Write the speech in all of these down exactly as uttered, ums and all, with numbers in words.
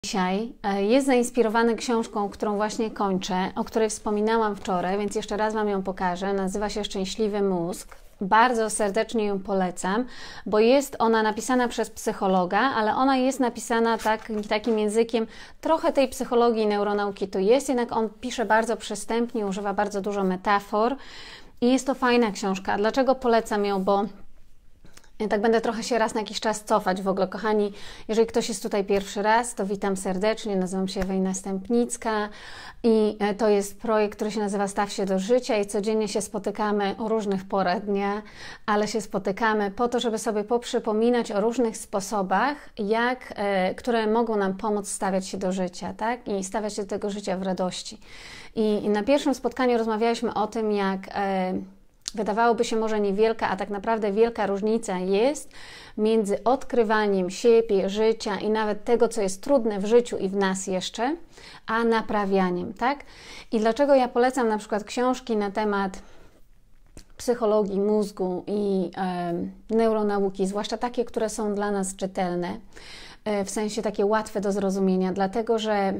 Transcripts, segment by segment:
Dzisiaj jest zainspirowany książką, którą właśnie kończę, o której wspominałam wczoraj, więc jeszcze raz Wam ją pokażę. Nazywa się Szczęśliwy mózg. Bardzo serdecznie ją polecam, bo jest ona napisana przez psychologa, ale ona jest napisana tak, takim językiem, trochę tej psychologii i neuronauki tu jest, jednak on pisze bardzo przystępnie, używa bardzo dużo metafor i jest to fajna książka. Dlaczego polecam ją? Bo ja tak będę trochę się raz na jakiś czas cofać w ogóle. Kochani, jeżeli ktoś jest tutaj pierwszy raz, to witam serdecznie. Nazywam się Ewelina Stępnicka i to jest projekt, który się nazywa Staw się do życia i codziennie się spotykamy o różnych porach dnia, ale się spotykamy po to, żeby sobie poprzypominać o różnych sposobach, jak, e, które mogą nam pomóc stawiać się do życia, tak? I stawiać się do tego życia w radości. I, i na pierwszym spotkaniu rozmawialiśmy o tym, jak e, wydawałoby się może niewielka, a tak naprawdę wielka różnica jest między odkrywaniem siebie, życia i nawet tego, co jest trudne w życiu i w nas jeszcze, a naprawianiem, tak? I dlaczego ja polecam na przykład książki na temat psychologii mózgu i e, neuronauki, zwłaszcza takie, które są dla nas czytelne, e, w sensie takie łatwe do zrozumienia, dlatego że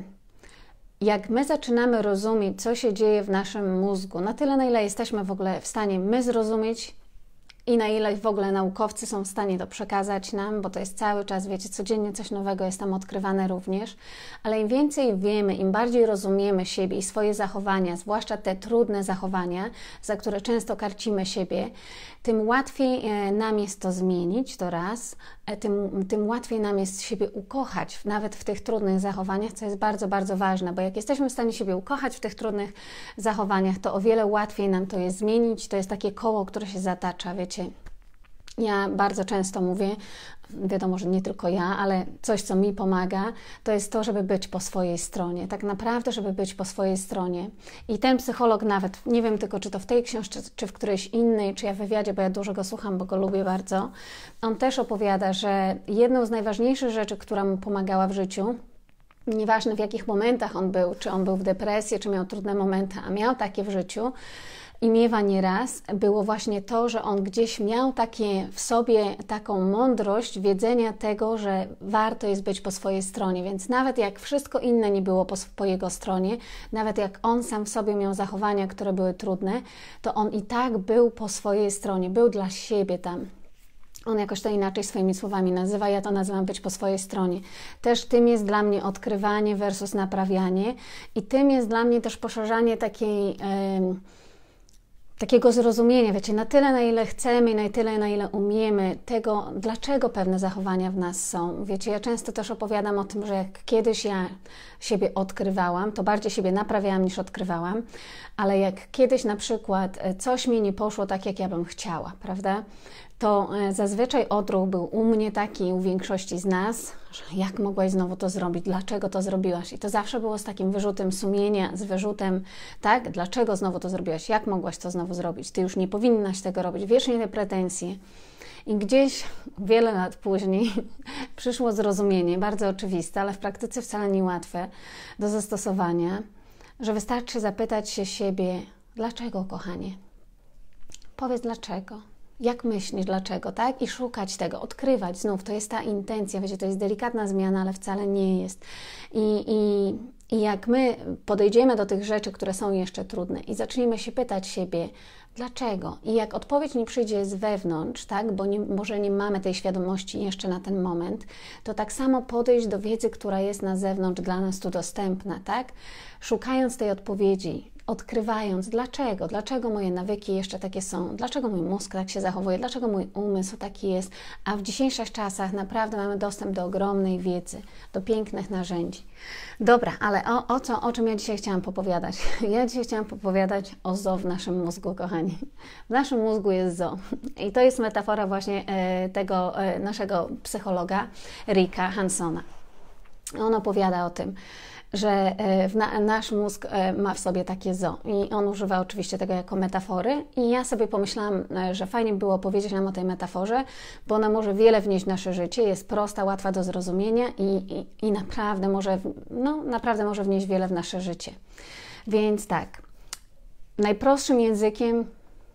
jak my zaczynamy rozumieć, co się dzieje w naszym mózgu, na tyle, na ile jesteśmy w ogóle w stanie my zrozumieć i na ile w ogóle naukowcy są w stanie to przekazać nam, bo to jest cały czas, wiecie, codziennie coś nowego jest tam odkrywane również, ale im więcej wiemy, im bardziej rozumiemy siebie i swoje zachowania, zwłaszcza te trudne zachowania, za które często karcimy siebie, tym łatwiej nam jest to zmienić, to raz, tym, tym łatwiej nam jest siebie ukochać, nawet w tych trudnych zachowaniach, co jest bardzo, bardzo ważne, bo jak jesteśmy w stanie siebie ukochać w tych trudnych zachowaniach, to o wiele łatwiej nam to jest zmienić, to jest takie koło, które się zatacza, wiecie. Ja bardzo często mówię, wiadomo, że nie tylko ja, ale coś, co mi pomaga, to jest to, żeby być po swojej stronie. Tak naprawdę, żeby być po swojej stronie. I ten psycholog nawet, nie wiem tylko, czy to w tej książce, czy w którejś innej, czy ja w wywiadzie, bo ja dużo go słucham, bo go lubię bardzo, on też opowiada, że jedną z najważniejszych rzeczy, która mu pomagała w życiu, nieważne w jakich momentach on był, czy on był w depresji, czy miał trudne momenty, a miał takie w życiu, i miewa nieraz, było właśnie to, że on gdzieś miał takie w sobie taką mądrość wiedzenia tego, że warto jest być po swojej stronie, więc nawet jak wszystko inne nie było po, po jego stronie, nawet jak on sam w sobie miał zachowania, które były trudne, to on i tak był po swojej stronie, był dla siebie tam. On jakoś to inaczej swoimi słowami nazywa, ja to nazywam być po swojej stronie. Też tym jest dla mnie odkrywanie versus naprawianie i tym jest dla mnie też poszerzanie takiej... Yy, takiego zrozumienia, wiecie, na tyle, na ile chcemy i na tyle, na ile umiemy tego, dlaczego pewne zachowania w nas są. Wiecie, ja często też opowiadam o tym, że jak kiedyś ja siebie odkrywałam, to bardziej siebie naprawiałam niż odkrywałam, ale jak kiedyś na przykład coś mi nie poszło tak, jak ja bym chciała, prawda? To zazwyczaj odruch był u mnie taki, u większości z nas, że jak mogłaś znowu to zrobić, dlaczego to zrobiłaś? I to zawsze było z takim wyrzutem sumienia, z wyrzutem, tak, dlaczego znowu to zrobiłaś, jak mogłaś to znowu zrobić, ty już nie powinnaś tego robić, wiecznie te pretensje. I gdzieś wiele lat później przyszło zrozumienie, bardzo oczywiste, ale w praktyce wcale niełatwe do zastosowania, że wystarczy zapytać się siebie, dlaczego, kochanie? Powiedz dlaczego. Jak myślisz, dlaczego, tak? I szukać tego, odkrywać znów, to jest ta intencja, wiecie, to jest delikatna zmiana, ale wcale nie jest. I, i, i jak my podejdziemy do tych rzeczy, które są jeszcze trudne i zaczniemy się pytać siebie, dlaczego? I jak odpowiedź nie przyjdzie z wewnątrz, tak? Bo nie, może nie mamy tej świadomości jeszcze na ten moment, to tak samo podejść do wiedzy, która jest na zewnątrz, dla nas tu dostępna, tak? Szukając tej odpowiedzi, odkrywając, dlaczego, dlaczego moje nawyki jeszcze takie są, dlaczego mój mózg tak się zachowuje, dlaczego mój umysł taki jest, a w dzisiejszych czasach naprawdę mamy dostęp do ogromnej wiedzy, do pięknych narzędzi. Dobra, ale o, o, co, o czym ja dzisiaj chciałam popowiadać? Ja dzisiaj chciałam popowiadać o zoo w naszym mózgu, kochani. W naszym mózgu jest zoo i to jest metafora właśnie e, tego e, naszego psychologa Ricka Hansona. On opowiada o tym, że w na, nasz mózg ma w sobie takie zoo i on używa oczywiście tego jako metafory i ja sobie pomyślałam, że fajnie było powiedzieć nam o tej metaforze, bo ona może wiele wnieść w nasze życie, jest prosta, łatwa do zrozumienia i, i, i naprawdę, może, no, naprawdę może wnieść wiele w nasze życie. Więc tak, najprostszym językiem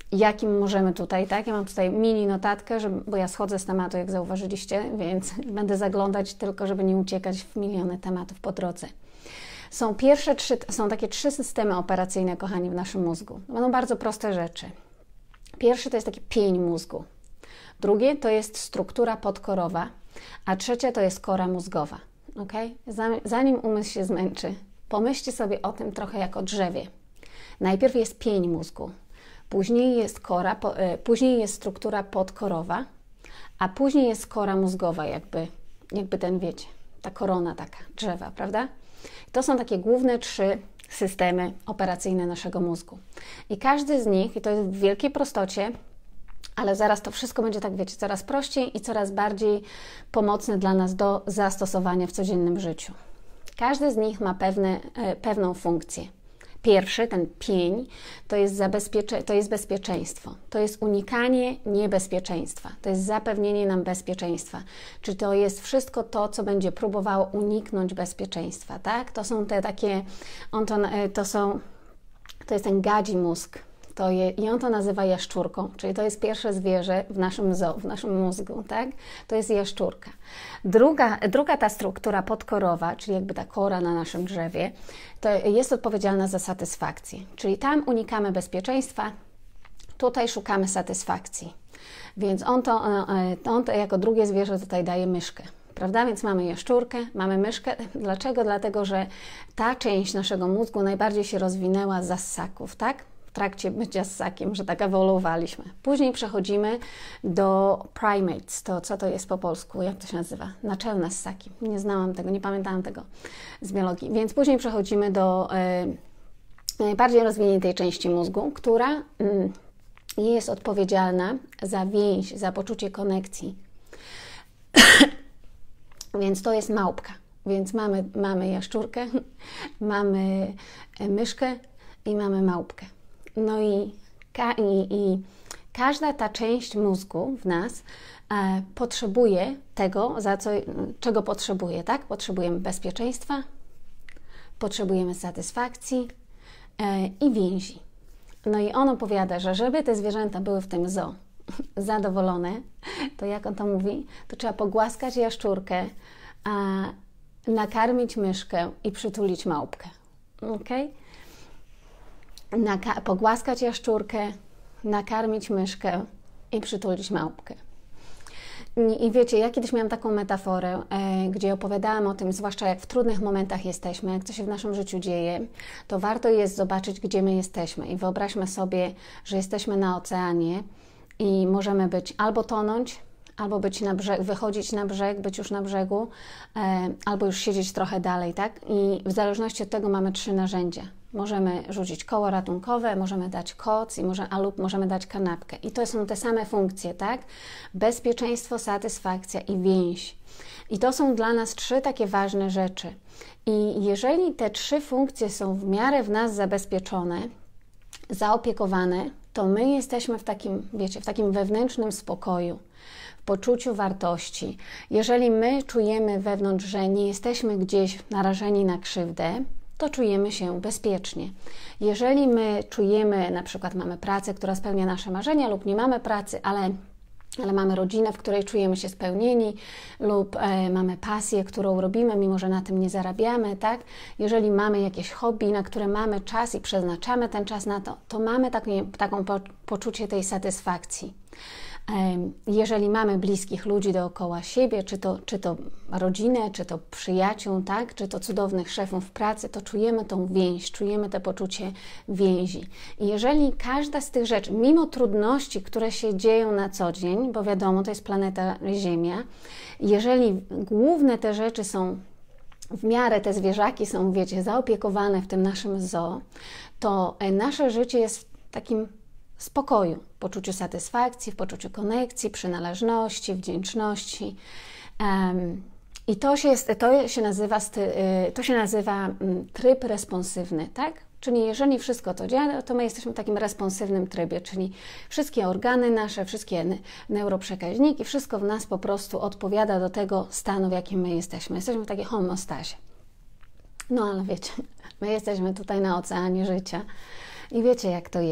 jakim możemy tutaj, tak? Ja mam tutaj mini notatkę, żeby, bo ja schodzę z tematu, jak zauważyliście, więc będę zaglądać tylko, żeby nie uciekać w miliony tematów po drodze. Są pierwsze trzy, są takie trzy systemy operacyjne, kochani, w naszym mózgu. Będą bardzo proste rzeczy. Pierwszy to jest taki pień mózgu. Drugie to jest struktura podkorowa, a trzecie to jest kora mózgowa. Okay? Zanim umysł się zmęczy, pomyślcie sobie o tym trochę jak o drzewie. Najpierw jest pień mózgu, później jest kora, po, później jest struktura podkorowa, a później jest kora mózgowa, jakby, jakby ten, wiecie, ta korona taka drzewa, prawda? To są takie główne trzy systemy operacyjne naszego mózgu. I każdy z nich, i to jest w wielkiej prostocie, ale zaraz to wszystko będzie, tak wiecie, coraz prościej i coraz bardziej pomocne dla nas do zastosowania w codziennym życiu. Każdy z nich ma pewne, e, pewną funkcję. Pierwszy, ten pień, to jest, zabezpiecze, to jest bezpieczeństwo. To jest unikanie niebezpieczeństwa. To jest zapewnienie nam bezpieczeństwa. Czy to jest wszystko to, co będzie próbowało uniknąć bezpieczeństwa, tak? To są te takie, on to, to są, to jest ten gadzi mózg. To je, i on to nazywa jaszczurką, czyli to jest pierwsze zwierzę w naszym zoo, w naszym mózgu, tak? To jest jaszczurka. Druga, druga ta struktura podkorowa, czyli jakby ta kora na naszym drzewie, to jest odpowiedzialna za satysfakcję, czyli tam unikamy bezpieczeństwa, tutaj szukamy satysfakcji. Więc on to, on to jako drugie zwierzę tutaj daje myszkę. Prawda? Więc mamy jaszczurkę, mamy myszkę. Dlaczego? Dlatego, że ta część naszego mózgu najbardziej się rozwinęła za ssaków, tak? W trakcie bycia ssakiem, że tak ewoluowaliśmy. Później przechodzimy do primates. To co to jest po polsku? Jak to się nazywa? Naczelne ssaki. Nie znałam tego, nie pamiętałam tego z biologii. Więc później przechodzimy do y, najbardziej rozwiniętej części mózgu, która y, jest odpowiedzialna za więź, za poczucie konekcji. Więc to jest małpka. Więc mamy, mamy jaszczurkę, mamy myszkę i mamy małpkę. No i, ka, i, i każda ta część mózgu w nas e, potrzebuje tego, za co, czego potrzebuje, tak? Potrzebujemy bezpieczeństwa, potrzebujemy satysfakcji e, i więzi. No i on opowiada, że żeby te zwierzęta były w tym zoo zadowolone, to jak on to mówi, to trzeba pogłaskać jaszczurkę, a nakarmić myszkę i przytulić małpkę. Okay? Naka- pogłaskać jaszczurkę, nakarmić myszkę i przytulić małpkę. I, I wiecie, ja kiedyś miałam taką metaforę, e, gdzie opowiadałam o tym, zwłaszcza jak w trudnych momentach jesteśmy, jak co się w naszym życiu dzieje, to warto jest zobaczyć, gdzie my jesteśmy. I wyobraźmy sobie, że jesteśmy na oceanie i możemy być albo tonąć, albo być na brzeg, wychodzić na brzeg, być już na brzegu, e, albo już siedzieć trochę dalej, tak? I w zależności od tego mamy trzy narzędzia. Możemy rzucić koło ratunkowe, możemy dać koc i może, a lub możemy dać kanapkę. I to są te same funkcje, tak? Bezpieczeństwo, satysfakcja i więź. I to są dla nas trzy takie ważne rzeczy. I jeżeli te trzy funkcje są w miarę w nas zabezpieczone, zaopiekowane, to my jesteśmy w takim, wiecie, w takim wewnętrznym spokoju, w poczuciu wartości. Jeżeli my czujemy wewnątrz, że nie jesteśmy gdzieś narażeni na krzywdę, to czujemy się bezpiecznie. Jeżeli my czujemy, na przykład mamy pracę, która spełnia nasze marzenia, lub nie mamy pracy, ale, ale mamy rodzinę, w której czujemy się spełnieni, lub e, mamy pasję, którą robimy, mimo że na tym nie zarabiamy, tak? Jeżeli mamy jakieś hobby, na które mamy czas i przeznaczamy ten czas na to, to mamy takie, taką po, poczucie tej satysfakcji. Jeżeli mamy bliskich ludzi dookoła siebie, czy to, czy to rodzinę, czy to przyjaciół, tak, czy to cudownych szefów w pracy, to czujemy tą więź, czujemy to poczucie więzi. I jeżeli każda z tych rzeczy, mimo trudności, które się dzieją na co dzień, bo wiadomo, to jest planeta Ziemia, jeżeli główne te rzeczy są w miarę, te zwierzaki są, wiecie, zaopiekowane w tym naszym zoo, to nasze życie jest w takim spokoju, poczuciu satysfakcji, w poczuciu konekcji, przynależności, wdzięczności. Um, I to się, to się nazywa, to się nazywa tryb responsywny, tak? Czyli jeżeli wszystko to działa, to my jesteśmy w takim responsywnym trybie, czyli wszystkie organy nasze, wszystkie neuroprzekaźniki, wszystko w nas po prostu odpowiada do tego stanu, w jakim my jesteśmy. Jesteśmy w takiej homeostazie. No ale wiecie, my jesteśmy tutaj na oceanie życia i wiecie, jak to jest.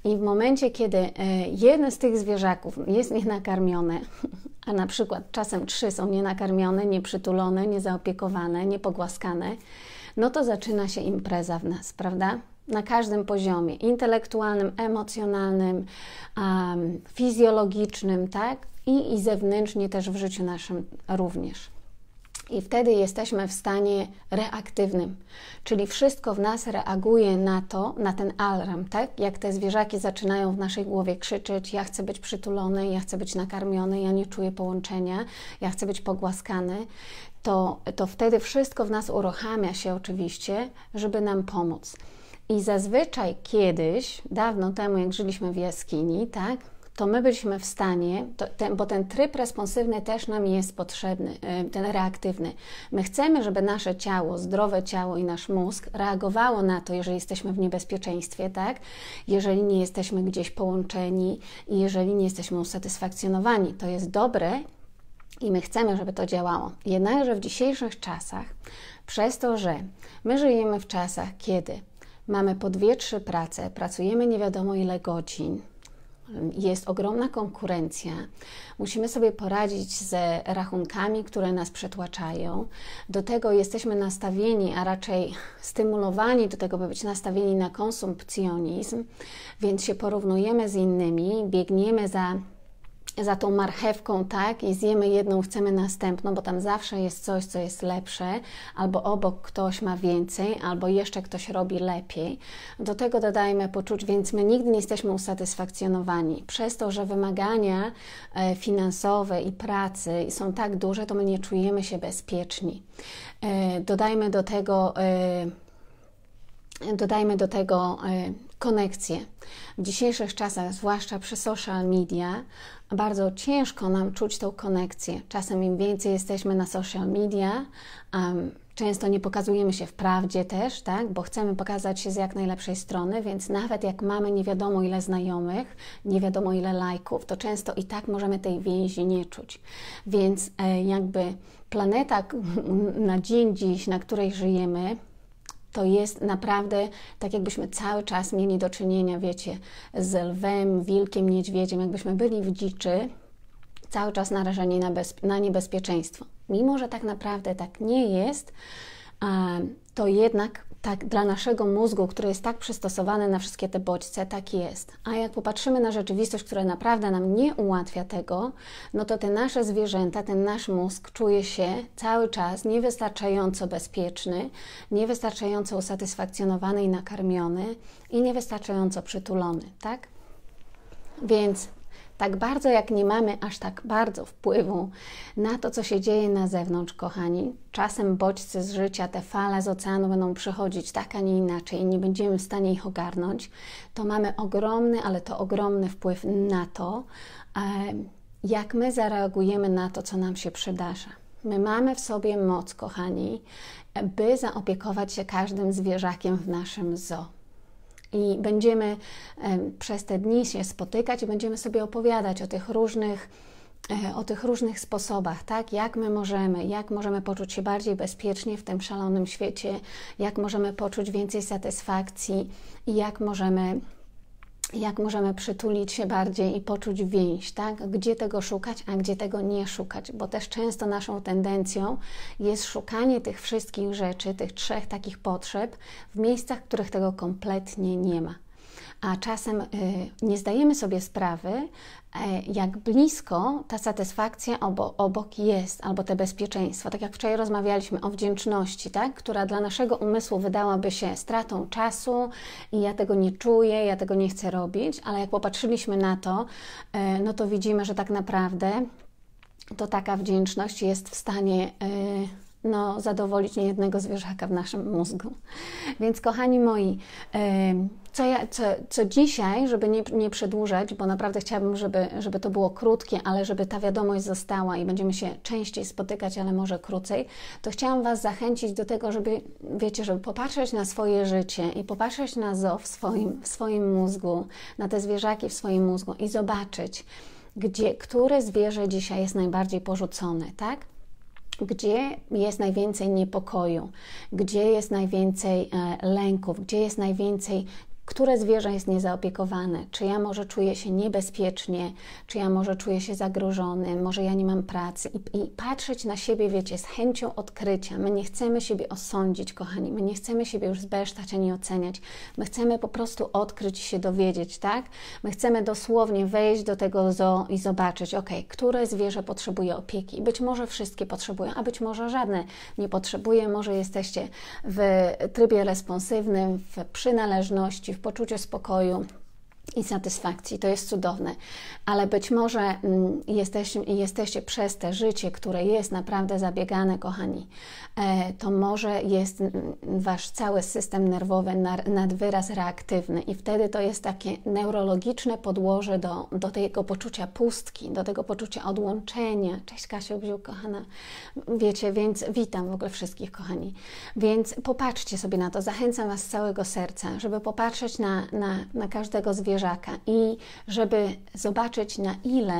I w momencie, kiedy jeden z tych zwierzaków jest nienakarmiony, a na przykład czasem trzy są nienakarmione, nieprzytulone, niezaopiekowane, niepogłaskane, no to zaczyna się impreza w nas, prawda? Na każdym poziomie, intelektualnym, emocjonalnym, um, fizjologicznym, tak? I, I zewnętrznie też w życiu naszym również. I wtedy jesteśmy w stanie reaktywnym, czyli wszystko w nas reaguje na to, na ten alarm, tak? Jak te zwierzaki zaczynają w naszej głowie krzyczeć: ja chcę być przytulony, ja chcę być nakarmiony, ja nie czuję połączenia, ja chcę być pogłaskany, to, to wtedy wszystko w nas uruchamia się oczywiście, żeby nam pomóc. I zazwyczaj kiedyś, dawno temu, jak żyliśmy w jaskini, tak, to my byliśmy w stanie, to, ten, bo ten tryb responsywny też nam jest potrzebny, ten reaktywny. My chcemy, żeby nasze ciało, zdrowe ciało i nasz mózg reagowało na to, jeżeli jesteśmy w niebezpieczeństwie, tak? Jeżeli nie jesteśmy gdzieś połączeni i jeżeli nie jesteśmy usatysfakcjonowani. To jest dobre i my chcemy, żeby to działało. Jednakże w dzisiejszych czasach, przez to, że my żyjemy w czasach, kiedy mamy po dwie, trzy prace, pracujemy nie wiadomo ile godzin, jest ogromna konkurencja, musimy sobie poradzić ze rachunkami, które nas przetłaczają. Do tego jesteśmy nastawieni, a raczej stymulowani do tego, by być nastawieni na konsumpcjonizm, więc się porównujemy z innymi, biegniemy za za tą marchewką, tak, i zjemy jedną, chcemy następną, bo tam zawsze jest coś, co jest lepsze, albo obok ktoś ma więcej, albo jeszcze ktoś robi lepiej. Do tego dodajmy poczuć, więc my nigdy nie jesteśmy usatysfakcjonowani. Przez to, że wymagania finansowe i pracy są tak duże, to my nie czujemy się bezpieczni. Dodajmy do tego Dodajmy do tego konekcję. W dzisiejszych czasach, zwłaszcza przy social media, bardzo ciężko nam czuć tą konekcję. Czasem im więcej jesteśmy na social media, um, często nie pokazujemy się w prawdzie też, tak? Bo chcemy pokazać się z jak najlepszej strony, więc nawet jak mamy nie wiadomo ile znajomych, nie wiadomo ile lajków, to często i tak możemy tej więzi nie czuć. Więc e, jakby planeta na dzień dziś, na której żyjemy, to jest naprawdę tak, jakbyśmy cały czas mieli do czynienia, wiecie, z lwem, wilkiem, niedźwiedziem, jakbyśmy byli w dziczy, cały czas narażeni na, bezpie- na niebezpieczeństwo. Mimo że tak naprawdę tak nie jest, to jednak tak dla naszego mózgu, który jest tak przystosowany na wszystkie te bodźce, tak jest. A jak popatrzymy na rzeczywistość, która naprawdę nam nie ułatwia tego, no to te nasze zwierzęta, ten nasz mózg czuje się cały czas niewystarczająco bezpieczny, niewystarczająco usatysfakcjonowany i nakarmiony i niewystarczająco przytulony, tak? Więc tak bardzo jak nie mamy aż tak bardzo wpływu na to, co się dzieje na zewnątrz, kochani, czasem bodźce z życia, te fale z oceanu będą przychodzić tak, a nie inaczej i nie będziemy w stanie ich ogarnąć, to mamy ogromny, ale to ogromny wpływ na to, jak my zareagujemy na to, co nam się przydarza. My mamy w sobie moc, kochani, by zaopiekować się każdym zwierzakiem w naszym zoo. I będziemy przez te dni się spotykać i będziemy sobie opowiadać o tych różnych, o tych różnych sposobach, tak? Jak my możemy, jak możemy poczuć się bardziej bezpiecznie w tym szalonym świecie, jak możemy poczuć więcej satysfakcji i jak możemy, jak możemy przytulić się bardziej i poczuć więź, tak? Gdzie tego szukać, a gdzie tego nie szukać, bo też często naszą tendencją jest szukanie tych wszystkich rzeczy, tych trzech takich potrzeb w miejscach, w których tego kompletnie nie ma. A czasem y, nie zdajemy sobie sprawy, y, jak blisko ta satysfakcja obo, obok jest, albo te bezpieczeństwo. Tak jak wczoraj rozmawialiśmy o wdzięczności, tak? Która dla naszego umysłu wydałaby się stratą czasu i ja tego nie czuję, ja tego nie chcę robić, ale jak popatrzyliśmy na to, y, no to widzimy, że tak naprawdę to taka wdzięczność jest w stanie y, no, zadowolić niejednego zwierzaka w naszym mózgu. Więc kochani moi, co, ja, co, co dzisiaj, żeby nie, nie przedłużać, bo naprawdę chciałabym, żeby, żeby to było krótkie, ale żeby ta wiadomość została i będziemy się częściej spotykać, ale może krócej, to chciałam Was zachęcić do tego, żeby, wiecie, żeby popatrzeć na swoje życie i popatrzeć na zoo w swoim, w swoim mózgu, na te zwierzaki w swoim mózgu i zobaczyć, gdzie, które zwierzę dzisiaj jest najbardziej porzucone, tak? Gdzie jest najwięcej niepokoju, gdzie jest najwięcej lęków, gdzie jest najwięcej które zwierzę jest niezaopiekowane, czy ja może czuję się niebezpiecznie, czy ja może czuję się zagrożony, może ja nie mam pracy i, i patrzeć na siebie, wiecie, z chęcią odkrycia. My nie chcemy siebie osądzić, kochani, my nie chcemy siebie już zbesztać ani oceniać, my chcemy po prostu odkryć i się dowiedzieć, tak? My chcemy dosłownie wejść do tego zoo i zobaczyć, ok, które zwierzę potrzebuje opieki. Być może wszystkie potrzebują, a być może żadne nie potrzebuje, może jesteście w trybie responsywnym, w przynależności, w poczuciu spokoju i satysfakcji. To jest cudowne, ale być może mm, jesteście, jesteście przez te życie, które jest naprawdę zabiegane, kochani, e, to może jest m, Wasz cały system nerwowy nad, nad wyraz reaktywny i wtedy to jest takie neurologiczne podłoże do, do tego poczucia pustki, do tego poczucia odłączenia. Cześć Kasiu, Bziu, kochana. Wiecie, więc witam w ogóle wszystkich, kochani. Więc popatrzcie sobie na to. Zachęcam Was z całego serca, żeby popatrzeć na, na, na każdego zwierzęcia i żeby zobaczyć, na ile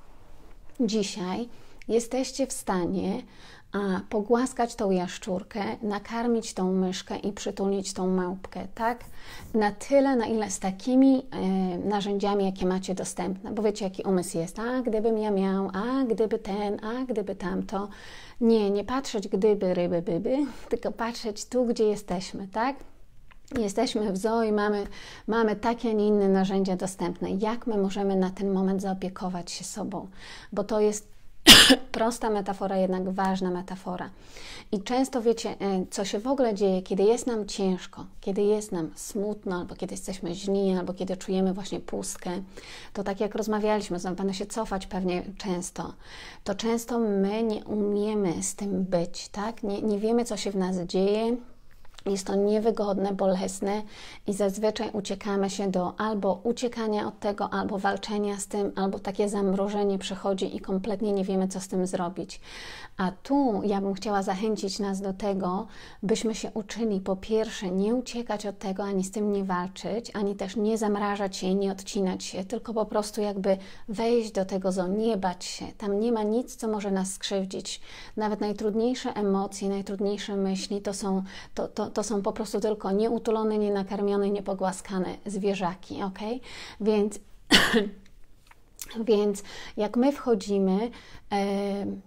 dzisiaj jesteście w stanie a, pogłaskać tą jaszczurkę, nakarmić tą myszkę i przytulić tą małpkę, tak? Na tyle, na ile z takimi e, narzędziami, jakie macie dostępne. Bo wiecie, jaki umysł jest. A gdybym ja miał, a gdyby ten, a gdyby tamto. Nie, nie patrzeć gdyby, ryby, byby, tylko patrzeć tu, gdzie jesteśmy, tak? Jesteśmy w zoo i mamy, mamy takie, a nie inne narzędzia dostępne. Jak my możemy na ten moment zaopiekować się sobą? Bo to jest prosta metafora, jednak ważna metafora. I często wiecie, co się w ogóle dzieje, kiedy jest nam ciężko, kiedy jest nam smutno, albo kiedy jesteśmy źli, albo kiedy czujemy właśnie pustkę, to tak jak rozmawialiśmy, znowu będę się cofać pewnie często, to często my nie umiemy z tym być, tak? Nie, nie wiemy, co się w nas dzieje. Jest to niewygodne, bolesne i zazwyczaj uciekamy się do albo uciekania od tego, albo walczenia z tym, albo takie zamrożenie przychodzi i kompletnie nie wiemy, co z tym zrobić. A tu ja bym chciała zachęcić nas do tego, byśmy się uczyli po pierwsze nie uciekać od tego, ani z tym nie walczyć, ani też nie zamrażać się i nie odcinać się, tylko po prostu jakby wejść do tego zoo, nie bać się. Tam nie ma nic, co może nas skrzywdzić. Nawet najtrudniejsze emocje, najtrudniejsze myśli to są, to, to, to są po prostu tylko nieutulone, nienakarmione, niepogłaskane zwierzaki, ok? Więc, więc jak my wchodzimy... Yy,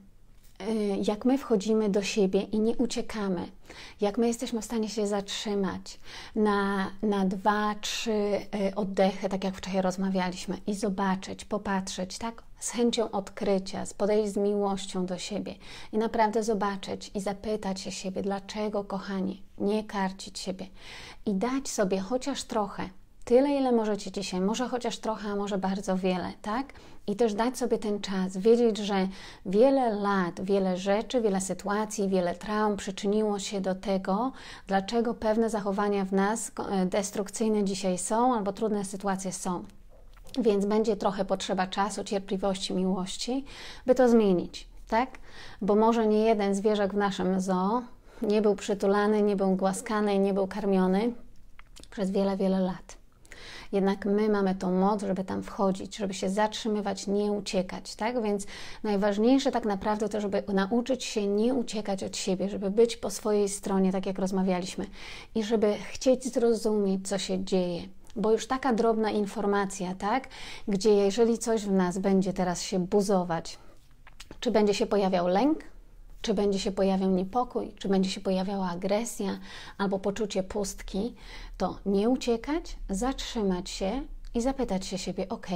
jak my wchodzimy do siebie i nie uciekamy, jak my jesteśmy w stanie się zatrzymać na, na dwa, trzy oddechy, tak jak wczoraj rozmawialiśmy, i zobaczyć, popatrzeć, tak, z chęcią odkrycia, podejść z miłością do siebie i naprawdę zobaczyć i zapytać się siebie, dlaczego, kochani, nie karcić siebie i dać sobie chociaż trochę, tyle, ile możecie dzisiaj, może chociaż trochę, a może bardzo wiele, tak? I też dać sobie ten czas, wiedzieć, że wiele lat, wiele rzeczy, wiele sytuacji, wiele traum przyczyniło się do tego, dlaczego pewne zachowania w nas destrukcyjne dzisiaj są, albo trudne sytuacje są. Więc będzie trochę potrzeba czasu, cierpliwości, miłości, by to zmienić, tak? Bo może nie jeden zwierzak w naszym zoo nie był przytulany, nie był głaskany, nie był karmiony przez wiele, wiele lat. Jednak my mamy tą moc, żeby tam wchodzić, żeby się zatrzymywać, nie uciekać, tak? Więc najważniejsze tak naprawdę to, żeby nauczyć się nie uciekać od siebie, żeby być po swojej stronie, tak jak rozmawialiśmy, i żeby chcieć zrozumieć, co się dzieje. Bo już taka drobna informacja, tak? Gdzie jeżeli coś w nas będzie teraz się buzować, czy będzie się pojawiał lęk, czy będzie się pojawiał niepokój, czy będzie się pojawiała agresja albo poczucie pustki, to nie uciekać, zatrzymać się i zapytać się siebie, ok,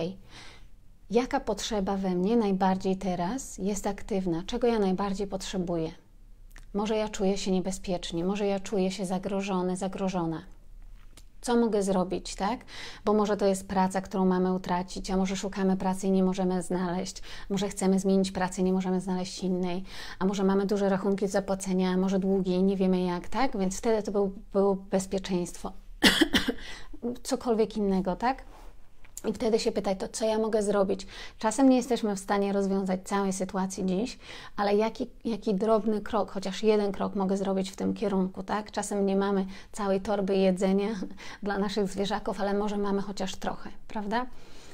jaka potrzeba we mnie najbardziej teraz jest aktywna, czego ja najbardziej potrzebuję? Może ja czuję się niebezpiecznie, może ja czuję się zagrożony, zagrożona. Co mogę zrobić, tak? Bo może to jest praca, którą mamy utracić, a może szukamy pracy i nie możemy znaleźć, może chcemy zmienić pracę i nie możemy znaleźć innej, a może mamy duże rachunki do zapłacenia, a może długi i nie wiemy jak, tak? Więc wtedy to był, było bezpieczeństwo. Cokolwiek innego, tak? I wtedy się pytaj, to co ja mogę zrobić? Czasem nie jesteśmy w stanie rozwiązać całej sytuacji dziś, ale jaki, jaki drobny krok, chociaż jeden krok mogę zrobić w tym kierunku, tak? Czasem nie mamy całej torby jedzenia dla naszych zwierzaków, ale może mamy chociaż trochę, prawda?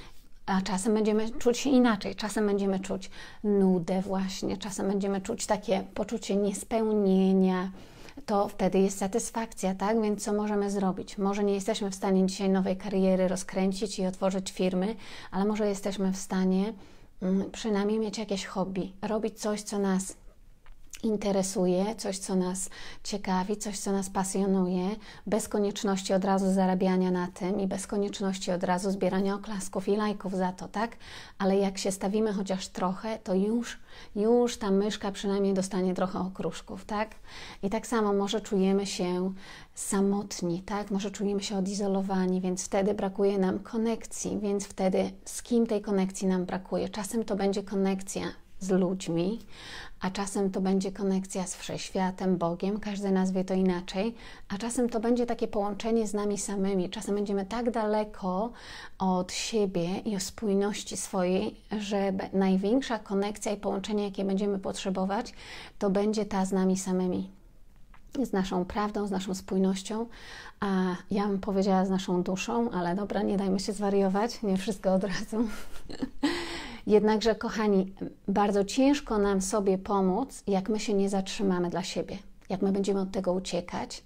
A czasem będziemy czuć się inaczej, czasem będziemy czuć nudę właśnie, czasem będziemy czuć takie poczucie niespełnienia, to wtedy jest satysfakcja, tak? Więc co możemy zrobić? Może nie jesteśmy w stanie dzisiaj nowej kariery rozkręcić i otworzyć firmy, ale może jesteśmy w stanie mm, przynajmniej mieć jakieś hobby, robić coś, co nas interesuje, coś, co nas ciekawi, coś, co nas pasjonuje, bez konieczności od razu zarabiania na tym i bez konieczności od razu zbierania oklasków i lajków za to, tak? Ale jak się stawimy chociaż trochę, to już, już ta myszka przynajmniej dostanie trochę okruszków, tak? I tak samo może czujemy się samotni, tak? Może czujemy się odizolowani, więc wtedy brakuje nam konekcji, więc wtedy z kim tej konekcji nam brakuje? Czasem to będzie konekcja z ludźmi, a czasem to będzie konekcja z Wszechświatem, Bogiem, każdy nazwie to inaczej, a czasem to będzie takie połączenie z nami samymi. Czasem będziemy tak daleko od siebie i o spójności swojej, że największa konekcja i połączenie, jakie będziemy potrzebować, to będzie ta z nami samymi. Z naszą prawdą, z naszą spójnością, a ja bym powiedziała z naszą duszą, ale dobra, nie dajmy się zwariować, nie wszystko od razu. Jednakże, kochani, bardzo ciężko nam sobie pomóc, jak my się nie zatrzymamy dla siebie, jak my będziemy od tego uciekać,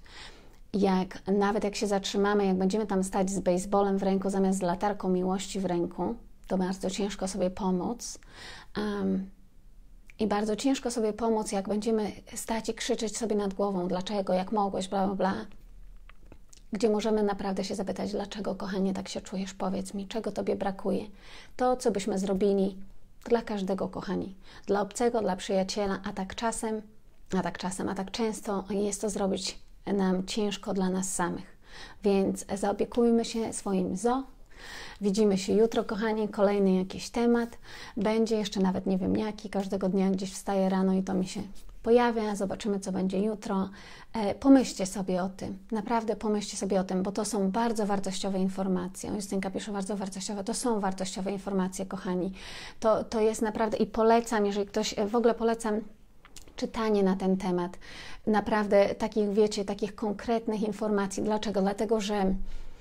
jak nawet jak się zatrzymamy, jak będziemy tam stać z bejsbolem w ręku zamiast z latarką miłości w ręku, to bardzo ciężko sobie pomóc. Um, I bardzo ciężko sobie pomóc, jak będziemy stać i krzyczeć sobie nad głową, dlaczego, jak mogłeś, bla, bla, bla. Gdzie możemy naprawdę się zapytać, dlaczego, kochanie, tak się czujesz, powiedz mi, czego Tobie brakuje. To, co byśmy zrobili dla każdego, kochani. Dla obcego, dla przyjaciela, a tak czasem, a tak czasem, a tak często jest to zrobić nam ciężko dla nas samych. Więc zaopiekujmy się swoim zo. Widzimy się jutro, kochani, kolejny jakiś temat. Będzie jeszcze nawet nie wiem jaki, każdego dnia gdzieś wstaję rano i to mi się pojawia. Zobaczymy, co będzie jutro. E, pomyślcie sobie o tym, naprawdę pomyślcie sobie o tym, bo to są bardzo wartościowe informacje. Justynka pisze bardzo wartościowe, to są wartościowe informacje, kochani. To, to jest naprawdę i polecam, jeżeli ktoś, w ogóle polecam czytanie na ten temat. Naprawdę takich, wiecie, takich konkretnych informacji. Dlaczego? Dlatego, że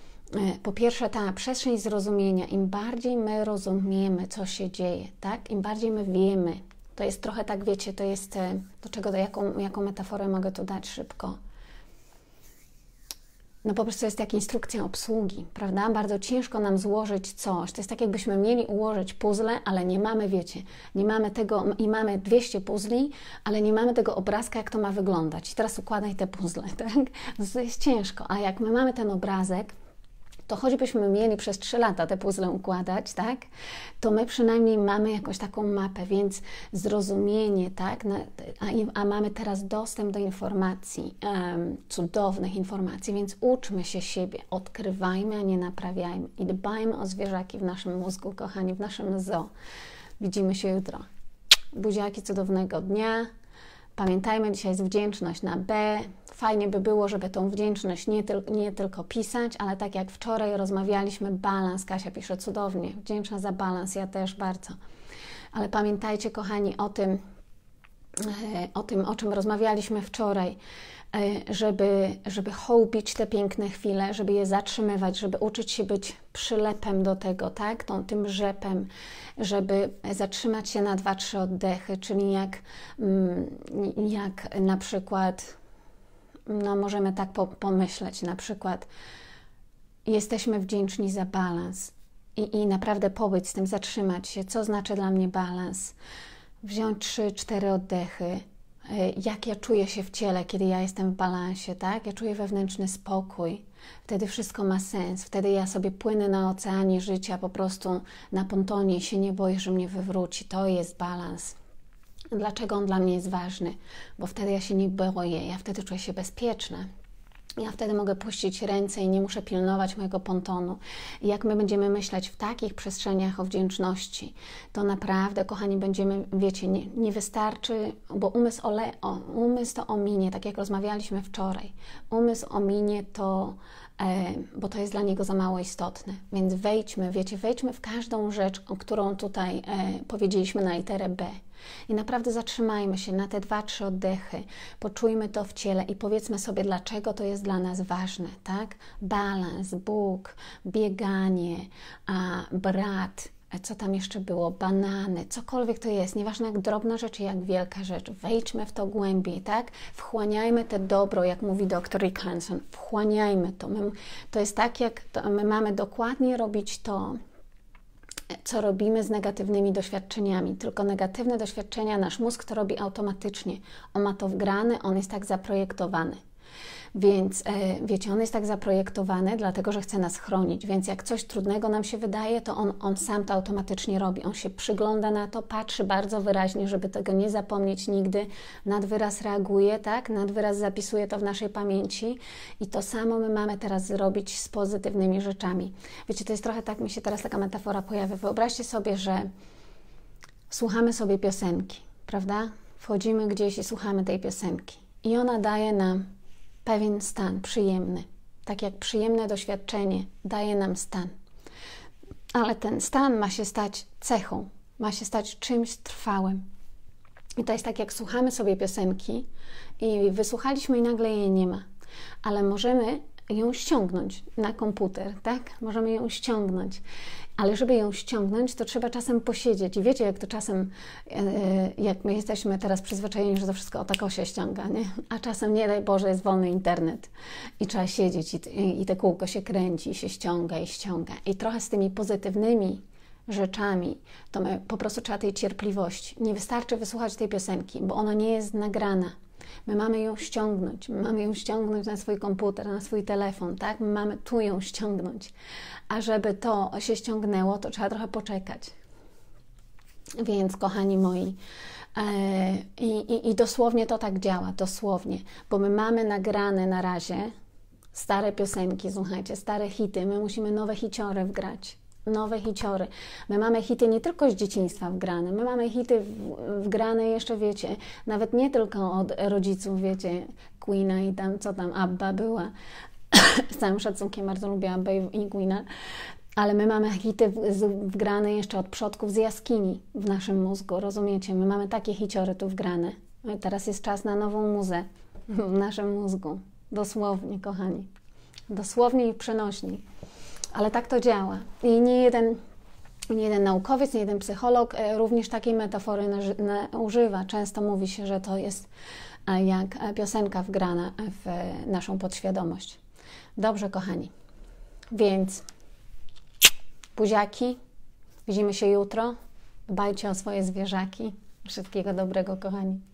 po pierwsze, ta przestrzeń zrozumienia, im bardziej my rozumiemy, co się dzieje, tak? Im bardziej my wiemy, to jest trochę tak, wiecie, to jest, do czego, do jaką, jaką metaforę mogę tu dać szybko? No po prostu jest jak instrukcja obsługi, prawda? Bardzo ciężko nam złożyć coś. To jest tak, jakbyśmy mieli ułożyć puzzle, ale nie mamy, wiecie, nie mamy tego, i mamy dwieście puzli, ale nie mamy tego obrazka, jak to ma wyglądać. I teraz układaj te puzzle, tak? To jest ciężko, a jak my mamy ten obrazek, to choćbyśmy mieli przez trzy lata te puzzle układać, tak, to my przynajmniej mamy jakąś taką mapę, więc zrozumienie, tak, a, a mamy teraz dostęp do informacji, um, cudownych informacji, więc uczmy się siebie, odkrywajmy, a nie naprawiajmy i dbajmy o zwierzaki w naszym mózgu, kochani, w naszym zoo. Widzimy się jutro. Buziaki, cudownego dnia. Pamiętajmy, dzisiaj jest wdzięczność na B. Fajnie by było, żeby tą wdzięczność nie, tyl nie tylko pisać, ale tak jak wczoraj rozmawialiśmy, balans. Kasia pisze cudownie. Wdzięczna za balans, ja też bardzo. Ale pamiętajcie, kochani, o tym, o tym, o czym rozmawialiśmy wczoraj, żeby, żeby hołbić te piękne chwile, żeby je zatrzymywać, żeby uczyć się być przylepem do tego, tak? Tą, tym rzepem, żeby zatrzymać się na dwa, trzy oddechy, czyli jak, jak na przykład, no możemy tak po, pomyśleć, na przykład jesteśmy wdzięczni za balans i, i naprawdę pobyć z tym, zatrzymać się, co znaczy dla mnie balans, wziąć trzy, cztery oddechy, jak ja czuję się w ciele, kiedy ja jestem w balansie, tak? Ja czuję wewnętrzny spokój. Wtedy wszystko ma sens. Wtedy ja sobie płynę na oceanie życia, po prostu na pontonie i się nie boję, że mnie wywróci. To jest balans. Dlaczego on dla mnie jest ważny? Bo wtedy ja się nie boję, ja wtedy czuję się bezpieczna. Ja wtedy mogę puścić ręce i nie muszę pilnować mojego pontonu. I jak my będziemy myśleć w takich przestrzeniach o wdzięczności, to naprawdę, kochani, będziemy, wiecie, nie, nie wystarczy, bo umysł, ole, o, umysł to ominie, tak jak rozmawialiśmy wczoraj. Umysł ominie to, e, bo to jest dla niego za mało istotne. Więc wejdźmy, wiecie, wejdźmy w każdą rzecz, o którą tutaj e, powiedzieliśmy na literę B. I naprawdę zatrzymajmy się na te dwa, trzy oddechy, poczujmy to w ciele i powiedzmy sobie, dlaczego to jest dla nas ważne, tak? Balans, Bóg, bieganie, a, brat, co tam jeszcze było, banany, cokolwiek to jest, nieważne jak drobna rzecz, jak wielka rzecz, wejdźmy w to głębiej, tak? Wchłaniajmy te dobro, jak mówi doktor Rick Hanson, wchłaniajmy to. My, to jest tak, jak to, my mamy dokładnie robić to, co robimy z negatywnymi doświadczeniami. Tylko negatywne doświadczenia nasz mózg to robi automatycznie. On ma to wgrane, on jest tak zaprojektowany. Więc e, wiecie, on jest tak zaprojektowany, dlatego że chce nas chronić. Więc jak coś trudnego nam się wydaje, to on, on sam to automatycznie robi. On się przygląda na to, patrzy bardzo wyraźnie, żeby tego nie zapomnieć nigdy. Nadwyraz reaguje, tak? Nadwyraz zapisuje to w naszej pamięci. I to samo my mamy teraz zrobić z pozytywnymi rzeczami. Wiecie, to jest trochę tak, mi się teraz taka metafora pojawia. Wyobraźcie sobie, że słuchamy sobie piosenki, prawda? Wchodzimy gdzieś i słuchamy tej piosenki. I ona daje nam pewien stan przyjemny. Tak jak przyjemne doświadczenie daje nam stan. Ale ten stan ma się stać cechą, ma się stać czymś trwałym. I to jest tak, jak słuchamy sobie piosenki i wysłuchaliśmy i nagle jej nie ma. Ale możemy ją ściągnąć na komputer, tak? Możemy ją ściągnąć. Ale żeby ją ściągnąć, to trzeba czasem posiedzieć. I wiecie, jak to czasem, jak my jesteśmy teraz przyzwyczajeni, że to wszystko o tako się ściąga, nie? A czasem, nie daj Boże, jest wolny internet i trzeba siedzieć i, i te kółko się kręci, i się ściąga i ściąga. I trochę z tymi pozytywnymi rzeczami, to my po prostu trzeba tej cierpliwości. Nie wystarczy wysłuchać tej piosenki, bo ona nie jest nagrana. My mamy ją ściągnąć, my mamy ją ściągnąć na swój komputer, na swój telefon, tak? My mamy tu ją ściągnąć. A żeby to się ściągnęło, to trzeba trochę poczekać. Więc, kochani moi, e, i, i dosłownie to tak działa, dosłownie, bo my mamy nagrane na razie stare piosenki, słuchajcie, stare hity, my musimy nowe hiciory wgrać. Nowe hiciory. My mamy hity nie tylko z dzieciństwa wgrane, my mamy hity wgrane jeszcze, wiecie, nawet nie tylko od rodziców, wiecie, Queena i tam, co tam, Abba była. Z całym szacunkiem bardzo lubię Abba i Queena, ale my mamy hity wgrane jeszcze od przodków z jaskini w naszym mózgu, rozumiecie? My mamy takie hiciory tu wgrane. Teraz jest czas na nową muzę w naszym mózgu. Dosłownie, kochani. Dosłownie i przenośnie. Ale tak to działa. I nie jeden, nie jeden naukowiec, nie jeden psycholog również takiej metafory na, na, używa. Często mówi się, że to jest jak piosenka wgrana w naszą podświadomość. Dobrze, kochani. Więc buziaki, widzimy się jutro. Dbajcie o swoje zwierzaki. Wszystkiego dobrego, kochani.